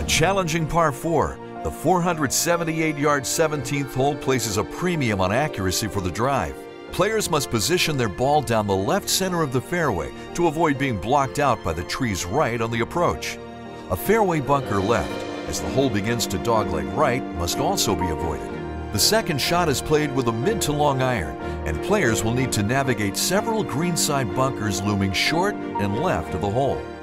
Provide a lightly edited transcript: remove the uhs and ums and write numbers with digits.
A challenging par 4, the 478-yard 17th hole places a premium on accuracy for the drive. Players must position their ball down the left center of the fairway to avoid being blocked out by the trees right on the approach. A fairway bunker left, as the hole begins to dogleg right, must also be avoided. The second shot is played with a mid to long iron, and players will need to navigate several greenside bunkers looming short and left of the hole.